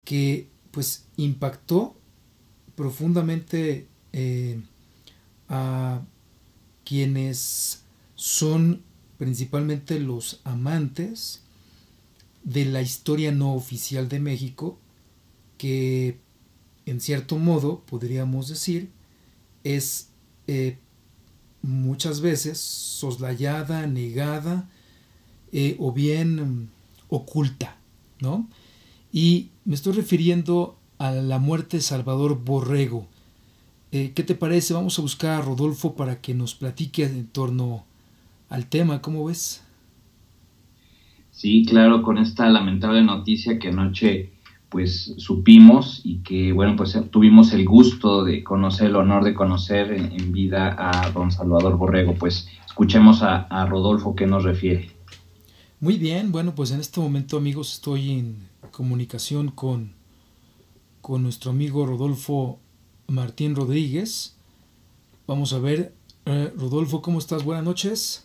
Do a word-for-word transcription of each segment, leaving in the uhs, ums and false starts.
que pues impactó profundamente eh, a quienes son principalmente los amantes de la historia no oficial de México, que en cierto modo podríamos decir es eh, muchas veces soslayada, negada eh, o bien um, oculta, ¿no? Y me estoy refiriendo a la muerte de Salvador Borrego. Eh, ¿Qué te parece? Vamos a buscar a Rodolfo para que nos platique en torno al tema, ¿cómo ves? Sí, claro, con esta lamentable noticia que anoche pues supimos y que bueno pues tuvimos el gusto de conocer, el honor de conocer en, en vida a don Salvador Borrego. Pues escuchemos a, a Rodolfo que nos refiere. Muy bien, bueno, pues en este momento, amigos, estoy en comunicación con, con nuestro amigo Rodolfo Martín Rodríguez. Vamos a ver, eh, Rodolfo, ¿cómo estás? Buenas noches.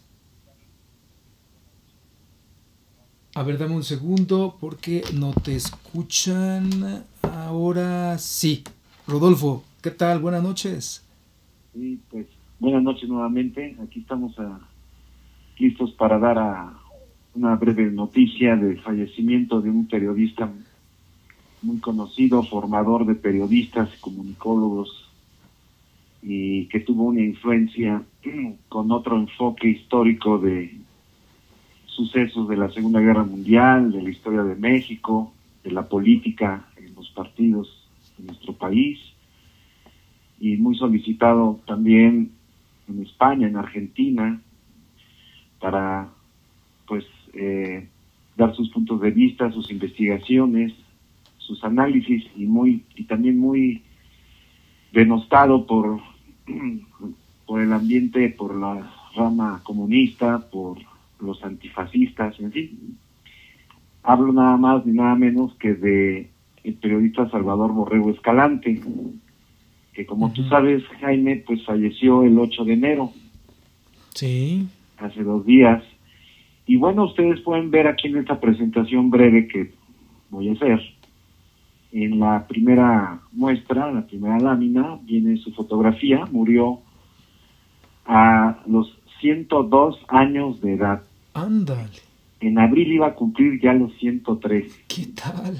A ver, dame un segundo porque no te escuchan. Ahora sí. Rodolfo, ¿qué tal? Buenas noches. Sí, pues buenas noches nuevamente. Aquí estamos a, listos para dar a una breve noticia del fallecimiento de un periodista muy conocido, formador de periodistas y comunicólogos, y que tuvo una influencia con otro enfoque histórico de sucesos de la Segunda Guerra Mundial, de la historia de México, de la política en los partidos de nuestro país, y muy solicitado también en España, en Argentina, para pues eh, dar sus puntos de vista, sus investigaciones, sus análisis, y muy y también muy denostado por por el ambiente, por la rama comunista, por los antifascistas, en fin. Hablo nada más ni nada menos que de el periodista Salvador Borrego Escalante, que como uh-huh. tú sabes, Jaime, pues falleció el ocho de enero. Sí. Hace dos días. Y bueno, ustedes pueden ver aquí en esta presentación breve que voy a hacer, en la primera muestra, la primera lámina, viene su fotografía. Murió a los ciento dos años de edad. Ándale. En abril iba a cumplir ya los ciento tres. ¿Qué tal?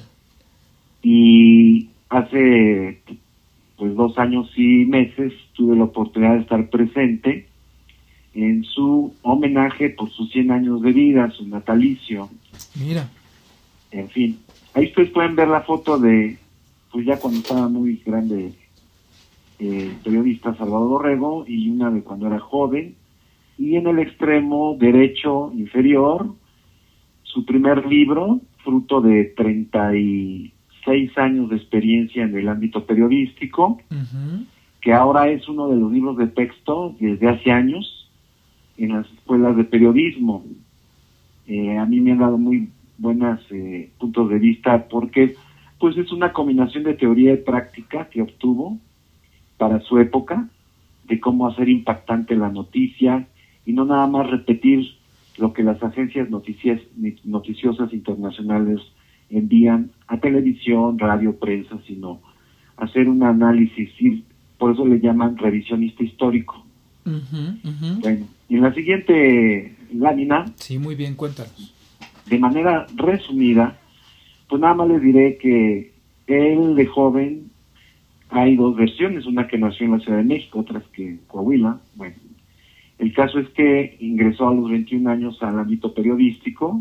Y hace pues dos años y meses tuve la oportunidad de estar presente en su homenaje por sus cien años de vida, su natalicio. Mira. En fin, ahí ustedes pueden ver la foto de, pues ya cuando estaba muy grande, eh, periodista Salvador Borrego, y una de cuando era joven, y en el extremo derecho inferior, su primer libro, fruto de treinta y seis años de experiencia en el ámbito periodístico, uh-huh. que ahora es uno de los libros de texto desde hace años en las escuelas de periodismo. Eh, a mí me han dado muy buenos eh, puntos de vista, porque pues es una combinación de teoría y práctica que obtuvo para su época, de cómo hacer impactante la noticia y no nada más repetir lo que las agencias noticias, noticiosas internacionales envían a televisión, radio, prensa, sino hacer un análisis, y por eso le llaman revisionista histórico. Uh-huh, uh-huh. Bueno, y en la siguiente lámina, sí, muy bien, cuéntanos. De manera resumida, pues nada más les diré que él de joven, hay dos versiones, una que nació en la Ciudad de México, otras que en Coahuila. Bueno, el caso es que ingresó a los veintiún años al ámbito periodístico,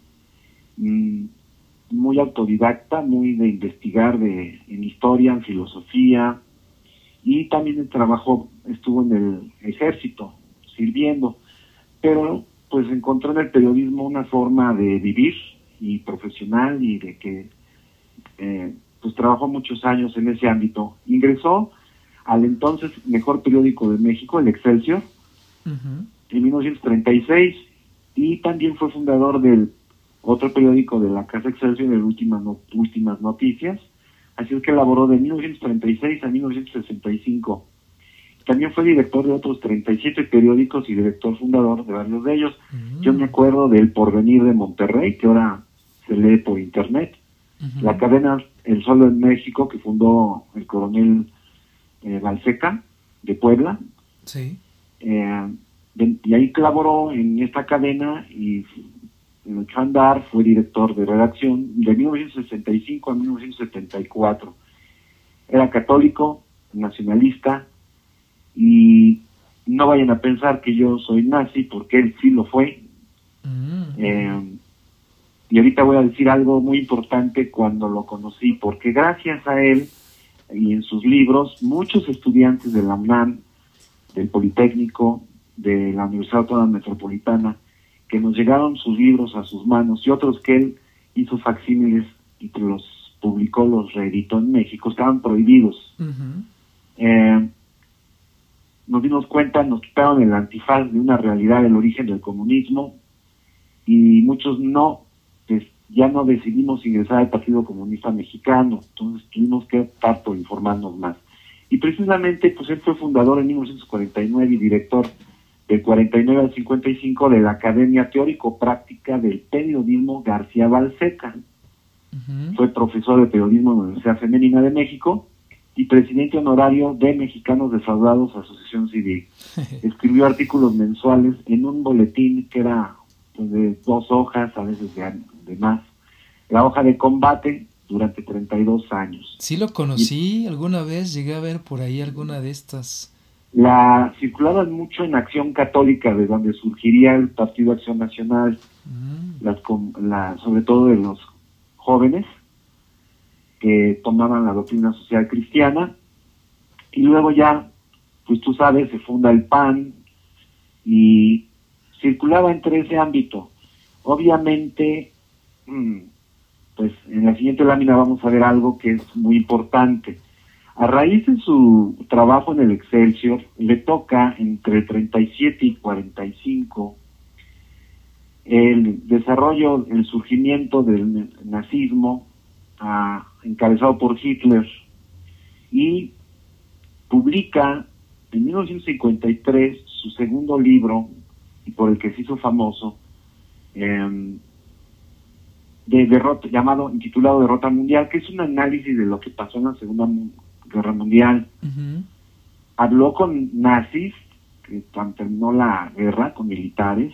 mmm, muy autodidacta, muy de investigar de, en historia, en filosofía, y también trabajó, estuvo en el ejército, sirviendo, pero pues encontró en el periodismo una forma de vivir y profesional, y de que eh, pues trabajó muchos años en ese ámbito. Ingresó al entonces mejor periódico de México, el Excelsior, uh-huh. en mil novecientos treinta y seis, y también fue fundador del otro periódico de la Casa Excelsior, de Últimas, no, Últimas Noticias. Así es que elaboró de mil novecientos treinta y seis a mil novecientos sesenta y cinco. También fue director de otros treinta y siete periódicos y director fundador de varios de ellos. Mm. Yo me acuerdo del Porvenir de Monterrey, que ahora se lee por internet. Uh-huh. La cadena El Sol en México, que fundó el coronel eh, Balseca, de Puebla. Sí. Eh, de, y ahí colaboró en esta cadena y lo echó a andar, fue director de redacción de mil novecientos sesenta y cinco a mil novecientos setenta y cuatro. Era católico, nacionalista, y no vayan a pensar que yo soy nazi, porque él sí lo fue. Mm-hmm. Eh, y ahorita voy a decir algo muy importante cuando lo conocí, porque gracias a él y en sus libros, muchos estudiantes de la UNAM, del Politécnico, de la Universidad Autónoma Metropolitana, que nos llegaron sus libros a sus manos, y otros que él hizo facsímiles y que los publicó, los reeditó en México, estaban prohibidos. Uh-huh. Eh, nos dimos cuenta, nos quitaron el antifaz de una realidad del origen del comunismo, y muchos no, pues, ya no decidimos ingresar al Partido Comunista Mexicano, entonces tuvimos que optar por informarnos más. Y precisamente, pues él fue fundador en mil novecientos cuarenta y nueve y director del cuarenta y nueve al cincuenta y cinco de la Academia Teórico-Práctica del Periodismo García Balseca. Uh-huh. Fue profesor de periodismo en la Universidad Femenina de México y presidente honorario de Mexicanos Defraudados, Asociación Civil. Escribió artículos mensuales en un boletín que era, pues, de dos hojas, a veces de, de más. La hoja de combate, durante treinta y dos años. Sí lo conocí, y alguna vez llegué a ver por ahí alguna de estas. La circulaban mucho en Acción Católica, de donde surgiría el Partido Acción Nacional, mm. las, la, sobre todo de los jóvenes que tomaban la doctrina social cristiana, y luego ya, pues tú sabes, se funda el P A N, y circulaba entre ese ámbito. Obviamente, mmm, pues en la siguiente lámina vamos a ver algo que es muy importante. A raíz de su trabajo en el Excelsior, le toca entre treinta y siete y cuarenta y cinco el desarrollo, el surgimiento del nazismo, uh, encabezado por Hitler, y publica en mil novecientos cincuenta y tres su segundo libro, y por el que se hizo famoso, eh, de derrota, llamado, intitulado Derrota Mundial, que es un análisis de lo que pasó en la Segunda Guerra Mundial. Uh-huh. Habló con nazis, que cuando terminó la guerra, con militares.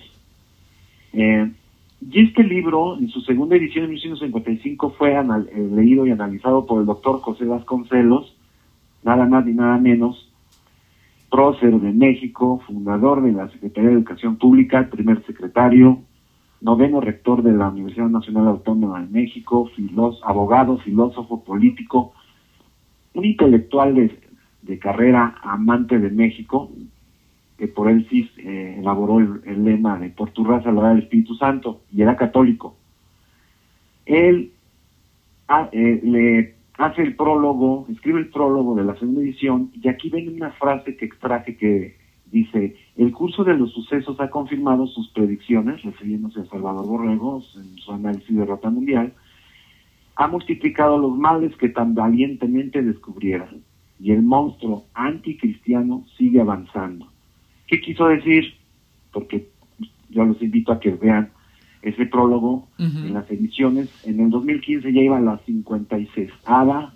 Eh, y este libro, en su segunda edición en mil novecientos cincuenta y cinco, fue anal- eh, leído y analizado por el doctor José Vasconcelos, nada más ni nada menos, prócer de México, fundador de la Secretaría de Educación Pública, primer secretario, noveno rector de la Universidad Nacional Autónoma de México, filós, abogado, filósofo, político, un intelectual de, de carrera, amante de México, que por él sí eh, elaboró el, el lema de por tu raza lo da el Espíritu Santo, y era católico. Él a, eh, le hace el prólogo, escribe el prólogo de la segunda edición, y aquí ven una frase que extraje que dice: el curso de los sucesos ha confirmado sus predicciones, refiriéndose a Salvador Borrego en su análisis de Derrota Mundial, ha multiplicado los males que tan valientemente descubriera, y el monstruo anticristiano sigue avanzando. ¿Qué quiso decir? Porque yo los invito a que vean ese prólogo uh-huh. en las ediciones. En el dos mil quince ya iba a la cincuenta y sexava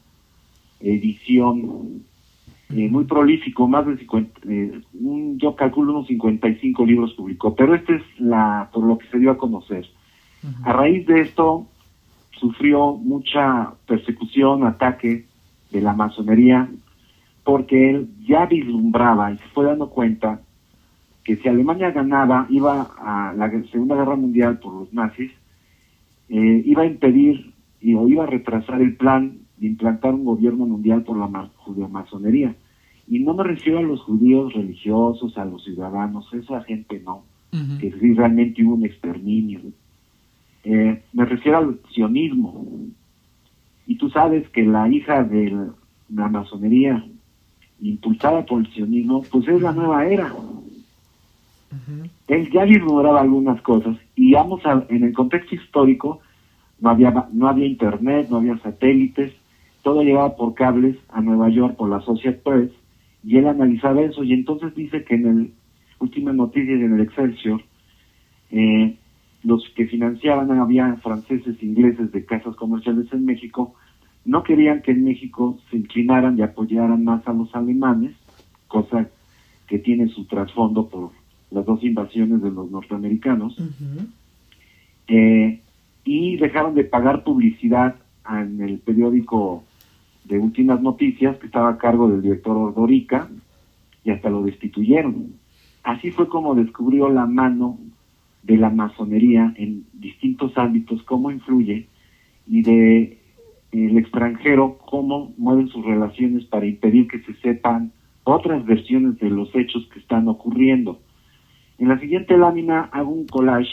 edición. Eh, muy prolífico, más de cincuenta, eh, un, yo calculo unos cincuenta y cinco libros publicó, pero este es la por lo que se dio a conocer. Uh-huh. A raíz de esto sufrió mucha persecución, ataque de la masonería, porque él ya vislumbraba y se fue dando cuenta que si Alemania ganaba, iba a la Segunda Guerra Mundial por los nazis, eh, iba a impedir y, o iba a retrasar el plan de implantar un gobierno mundial por la ma- judeo-masonería. Y no me refiero a los judíos religiosos, a los ciudadanos, esa gente no, uh-huh. que sí realmente hubo un exterminio. Eh, me refiero al sionismo. Y tú sabes que la hija de la masonería, impulsada por el sionismo, pues es la nueva era. Uh-huh. Él ya vislumbraba algunas cosas, y vamos a, en el contexto histórico, no había, no había internet, no había satélites, todo llegaba por cables a Nueva York por la Associated Press, y él analizaba eso, y entonces dice que en el últimas noticias en el Excelsior, eh, los que financiaban, había franceses, ingleses de casas comerciales en México, no querían que en México se inclinaran y apoyaran más a los alemanes, cosa que tiene su trasfondo por las dos invasiones de los norteamericanos, uh-huh. eh, y dejaron de pagar publicidad en el periódico de Últimas Noticias, que estaba a cargo del director Ordorica, y hasta lo destituyeron. Así fue como descubrió la mano de la masonería en distintos ámbitos, cómo influye, y de el extranjero, cómo mueven sus relaciones para impedir que se sepan otras versiones de los hechos que están ocurriendo. En la siguiente lámina hago un collage.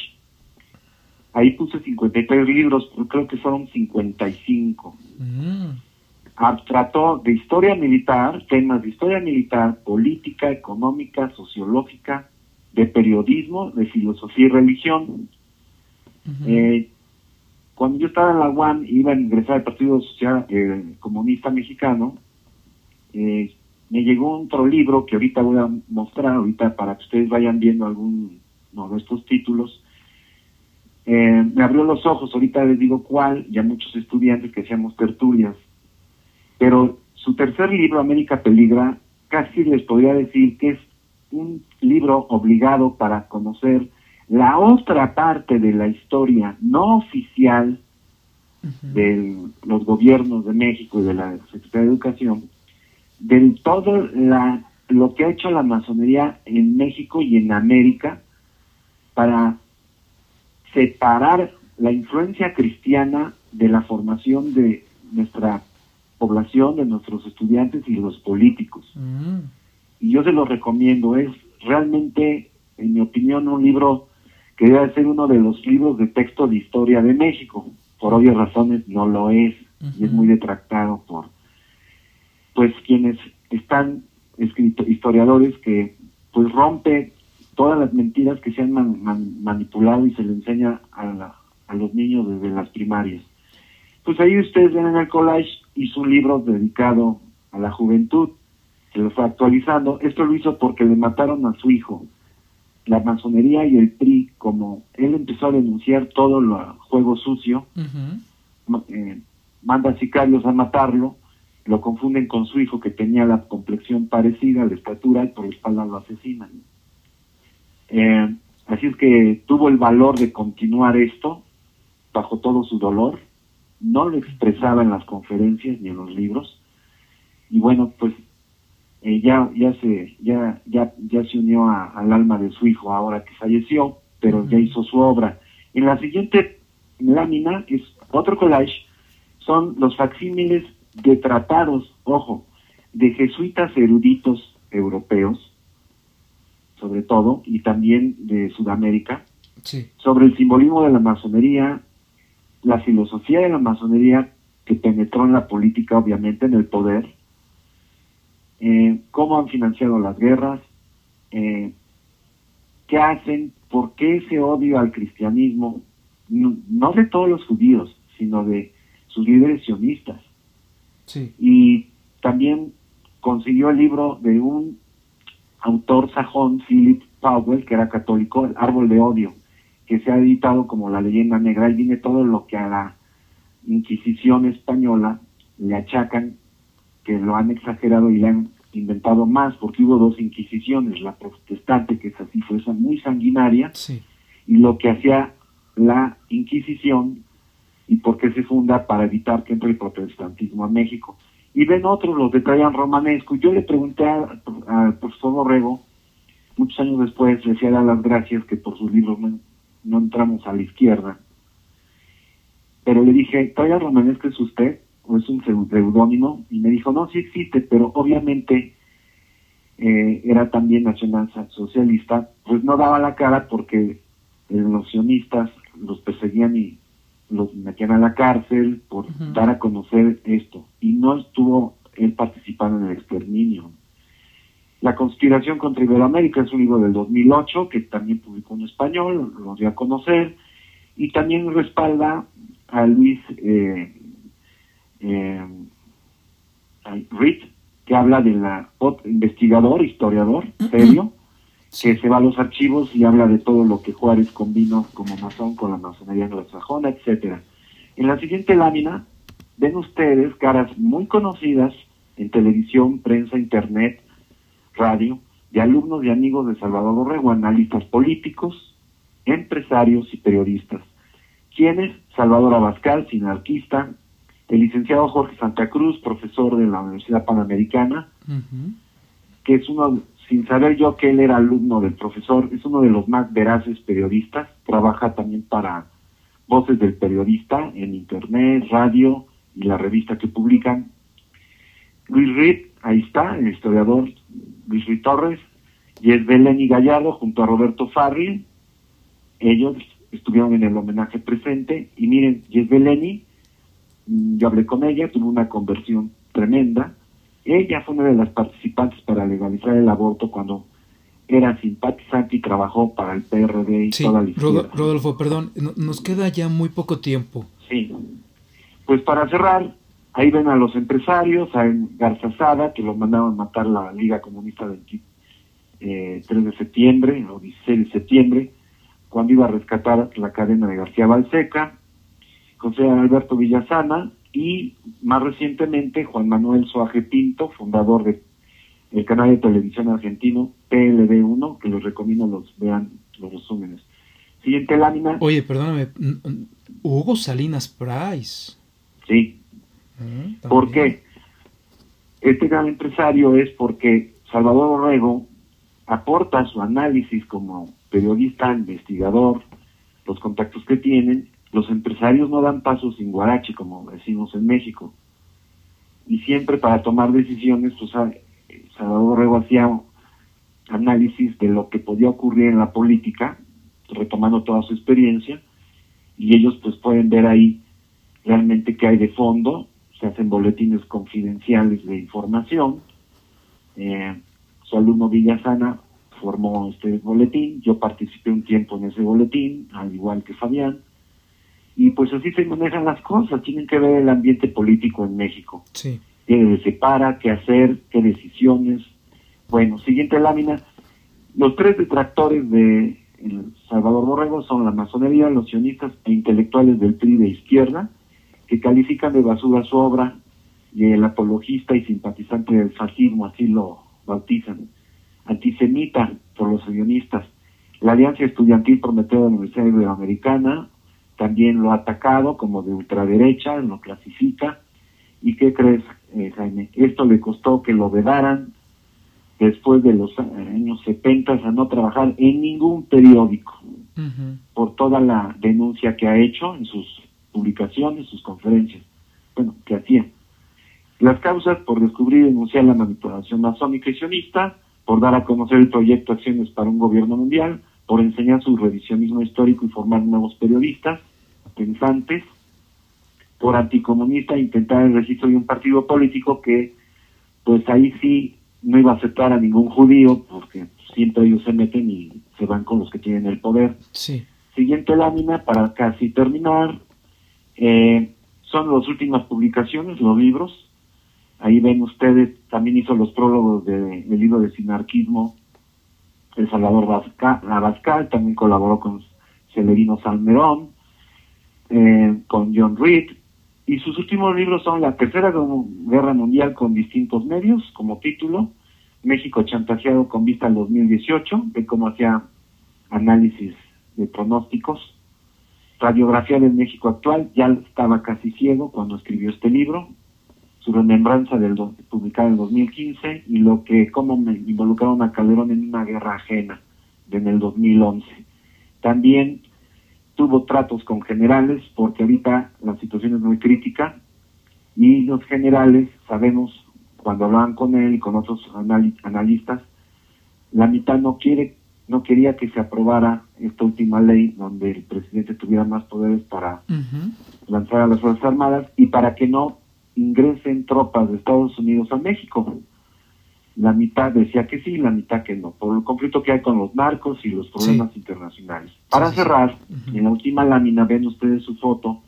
Ahí puse cincuenta y tres libros, pero creo que fueron cincuenta y cinco. Mm. Trató de historia militar, temas de historia militar, política, económica, sociológica, de periodismo, de filosofía y religión. Uh-huh. Eh, cuando yo estaba en la U A M, iba a ingresar al Partido Social eh, Comunista Mexicano, eh, me llegó otro libro que ahorita voy a mostrar, ahorita para que ustedes vayan viendo alguno de estos títulos. Eh, me abrió los ojos, ahorita les digo cuál, ya muchos estudiantes que hacíamos tertulias. Pero su tercer libro, América Peligra, casi les podría decir que es un libro obligado para conocer la otra parte de la historia no oficial uh-huh. de los gobiernos de México y de la Secretaría de Educación, de todo la, lo que ha hecho la masonería en México y en América para separar la influencia cristiana de la formación de nuestra población, de nuestros estudiantes y los políticos. Mm. Y yo se los recomiendo, es realmente, en mi opinión, un libro que debe ser uno de los libros de texto de historia de México. Por obvias razones no lo es, uh-huh. y es muy detractado por pues quienes están escrito, historiadores que pues rompe todas las mentiras que se han man, man, manipulado y se le enseña a, la, a los niños desde las primarias. Pues ahí ustedes ven en el collage, hizo un libro dedicado a la juventud, se lo fue actualizando. Esto lo hizo porque le mataron a su hijo. La masonería y el P R I, como él empezó a denunciar todo el juego sucio, uh-huh. eh, manda sicarios a matarlo, lo confunden con su hijo que tenía la complexión parecida, la estatura, y por la espalda lo asesinan. Eh, así es que tuvo el valor de continuar esto bajo todo su dolor. No lo expresaba en las conferencias ni en los libros, y bueno, pues eh, ya ya se ya ya ya se unió a, al alma de su hijo ahora que falleció, pero uh-huh. ya hizo su obra. En la siguiente lámina, que es otro collage, son los facsímiles de tratados, ojo, de jesuitas eruditos europeos, sobre todo, y también de Sudamérica, sí. sobre el simbolismo de la masonería, la filosofía de la masonería que penetró en la política, obviamente, en el poder, eh, cómo han financiado las guerras, eh, qué hacen, por qué ese odio al cristianismo, no, no de todos los judíos, sino de sus líderes sionistas. Sí. Y también consiguió el libro de un autor sajón, Philip Powell, que era católico, El Árbol de Odio, que se ha editado como La Leyenda Negra, y viene todo lo que a la Inquisición española le achacan, que lo han exagerado y le han inventado más, porque hubo dos Inquisiciones, la protestante, que es así, fue esa muy sanguinaria, sí. y lo que hacía la Inquisición, y por qué se funda para evitar que entre el protestantismo a México. Y ven otros, los de Trajan Romanesco. Yo le pregunté al profesor Borrego, muchos años después, le decía dar las gracias que por sus libros no, no entramos a la izquierda. Pero le dije, ¿Trajan Romanesco es usted? ¿O es un seudónimo? Y me dijo, no, sí existe, pero obviamente eh, era también nacionalsocialista. Pues no daba la cara porque los sionistas los perseguían y los metían a la cárcel por uh-huh. dar a conocer esto, y no estuvo él participando en el exterminio. La conspiración contra Iberoamérica es un libro del dos mil ocho que también publicó en español, lo dio a conocer, y también respalda a Luis eh, eh, Reed, que habla de la investigador, historiador, serio, que se va a los archivos y habla de todo lo que Juárez combinó como masón con la masonería anglosajona, etcétera. En la siguiente lámina ven ustedes caras muy conocidas en televisión, prensa, internet, radio, de alumnos y amigos de Salvador Borrego, analistas políticos, empresarios y periodistas. ¿Quiénes? Salvador Abascal, sinarquista, el licenciado Jorge Santa Cruz, profesor de la Universidad Panamericana, uh-huh. que es uno, sin saber yo que él era alumno del profesor, es uno de los más veraces periodistas, trabaja también para Voces del Periodista en internet, radio y la revista que publican. Luis Reed, ahí está, el historiador Luis Reed Torres, Yesbeleni Gallardo junto a Roberto Farril, ellos estuvieron en el homenaje presente, y miren, Yesbeleni, yo hablé con ella, tuvo una conversión tremenda, ella fue una de las participantes para legalizar el aborto cuando era simpatizante y trabajó para el P R D y sí, toda la izquierda. Rodolfo, perdón, nos queda ya muy poco tiempo. Sí, pues para cerrar, ahí ven a los empresarios, a Garza Sada, que los mandaron matar la Liga Comunista del eh, tres de septiembre o dieciséis de septiembre, cuando iba a rescatar la cadena de García Balseca, José Alberto Villasana y más recientemente Juan Manuel Soaje Pinto, fundador de el canal de televisión argentino P L D uno, que les recomiendo los vean los resúmenes. Siguiente lámina. Oye, perdóname, Hugo Salinas Price. Sí. ¿Mm? ¿Por qué? Este gran empresario es porque Salvador Borrego aporta su análisis como periodista, investigador, los contactos que tienen. Los empresarios no dan paso sin guarache, como decimos en México. Y siempre para tomar decisiones, pues Salvador Borrego hacía análisis de lo que podía ocurrir en la política, retomando toda su experiencia, y ellos pues pueden ver ahí realmente qué hay de fondo. Se hacen boletines confidenciales de información. Eh, su alumno Villasana formó este boletín, yo participé un tiempo en ese boletín, al igual que Fabián, y pues así se manejan las cosas, tienen que ver el ambiente político en México. Sí. ¿Qué les separa? ¿Qué hacer? ¿Qué decisiones? Bueno, siguiente lámina. Los tres detractores de el Salvador Borrego son la masonería, los sionistas e intelectuales del P R I de izquierda, que califican de basura su obra, y el apologista y simpatizante del fascismo, así lo bautizan, antisemita por los sionistas. La Alianza Estudiantil Prometeo de la Universidad Iberoamericana también lo ha atacado como de ultraderecha, lo clasifica. ¿Y qué crees, eh, Jaime? Esto le costó que lo vedaran después de los años setenta a no trabajar en ningún periódico, uh-huh. por toda la denuncia que ha hecho en sus publicaciones, sus conferencias, bueno, que hacía. Las causas: por descubrir y denunciar la manipulación masónica y sionista, por dar a conocer el proyecto Acciones para un Gobierno Mundial, por enseñar su revisionismo histórico y formar nuevos periodistas, pensantes, por anticomunista, intentar el registro de un partido político que, pues ahí sí, no iba a aceptar a ningún judío, porque siempre ellos se meten y se van con los que tienen el poder. Sí. Siguiente lámina, para casi terminar, eh, son las últimas publicaciones, los libros. Ahí ven ustedes, también hizo los prólogos de, del libro de Sinarquismo, el Salvador Abascal, también colaboró con Celerino Salmerón, eh, con John Reed, y sus últimos libros son La Tercera Guerra Mundial con distintos medios, como título, México chantajeado con vista al dos mil dieciocho, de cómo hacía análisis de pronósticos, Radiografía del México Actual, ya estaba casi ciego cuando escribió este libro, su remembranza del do, publicada en dos mil quince, y lo que cómo me involucraron a Calderón en una guerra ajena, de en el dos mil once. También tuvo tratos con generales, porque ahorita la situación es muy crítica, y los generales, sabemos, cuando hablaban con él y con otros anal analistas, la mitad no quiere, no quería que se aprobara esta última ley donde el presidente tuviera más poderes para uh-huh. lanzar a las Fuerzas Armadas y para que no ingresen tropas de Estados Unidos a México. La mitad decía que sí, la mitad que no, por el conflicto que hay con los narcos y los problemas sí. internacionales. Para sí, cerrar, sí. Uh-huh. en la última lámina ven ustedes su foto,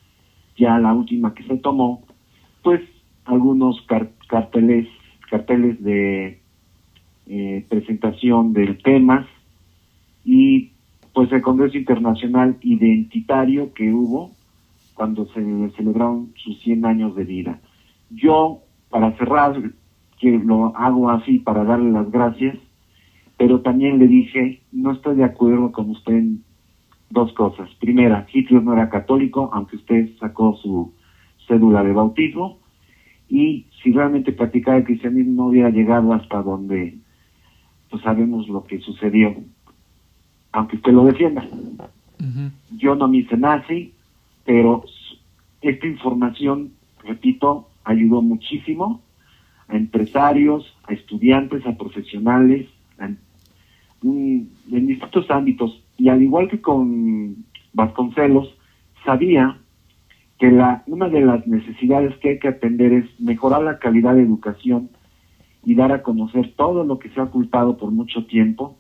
ya la última que se tomó, pues algunos car carteles, carteles de eh, presentación de temas, y pues el Congreso Internacional Identitario que hubo cuando se celebraron sus cien años de vida. Yo, para cerrar, que lo hago así para darle las gracias, pero también le dije, no estoy de acuerdo con usted en dos cosas. Primera, Hitler no era católico, aunque usted sacó su cédula de bautismo, y si realmente practicaba el cristianismo no hubiera llegado hasta donde pues sabemos lo que sucedió, aunque usted lo defienda. Uh-huh. Yo no me hice nazi, pero esta información, repito, ayudó muchísimo a empresarios, a estudiantes, a profesionales, a, um, en distintos ámbitos. Y al igual que con Vasconcelos, sabía que la, una de las necesidades que hay que atender es mejorar la calidad de educación y dar a conocer todo lo que se ha ocultado por mucho tiempo.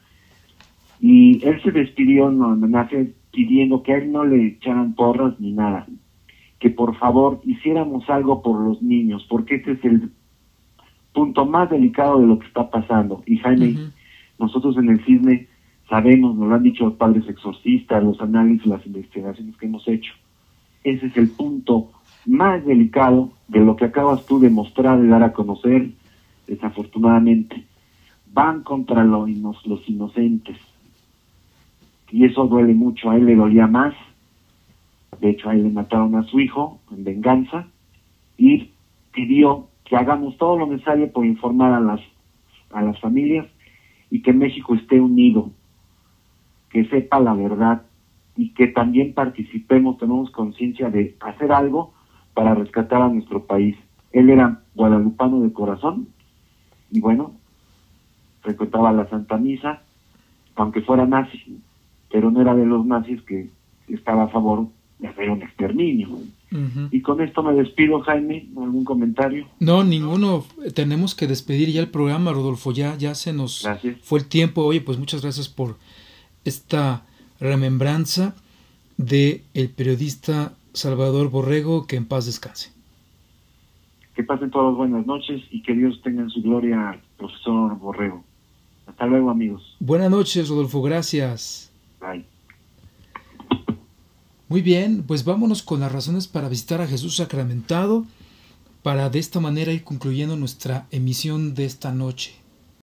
Y él se despidió en homenaje pidiendo que a él no le echaran porras ni nada, que por favor hiciéramos algo por los niños, porque este es el punto más delicado de lo que está pasando. Y Jaime, uh-huh. nosotros en el Cisne sabemos, nos lo han dicho los padres exorcistas, los análisis, las investigaciones que hemos hecho. Ese es el punto más delicado de lo que acabas tú de mostrar, de dar a conocer. Desafortunadamente, van contra los, los inocentes. Y eso duele mucho. A él le dolía más. De hecho, a él le mataron a su hijo en venganza. Y pidió que hagamos todo lo necesario por informar a las, a las familias y que México esté unido, que sepa la verdad y que también participemos, tenemos conciencia de hacer algo para rescatar a nuestro país. Él era guadalupano de corazón y bueno, frecuentaba la Santa Misa, aunque fuera nazi, pero no era de los nazis que estaba a favor de hacer un exterminio. Uh-huh. Y con esto me despido, Jaime. ¿Algún comentario? No, ninguno. Tenemos que despedir ya el programa, Rodolfo. Ya, ya se nos gracias. Fue el tiempo. Oye, pues muchas gracias por esta remembranza de el periodista Salvador Borrego, que en paz descanse. Que pasen todas buenas noches y que Dios tenga en su gloria al profesor Borrego. Hasta luego, amigos. Buenas noches, Rodolfo. Gracias. Bye. Muy bien, pues vámonos con las razones para visitar a Jesús sacramentado, para de esta manera ir concluyendo nuestra emisión de esta noche.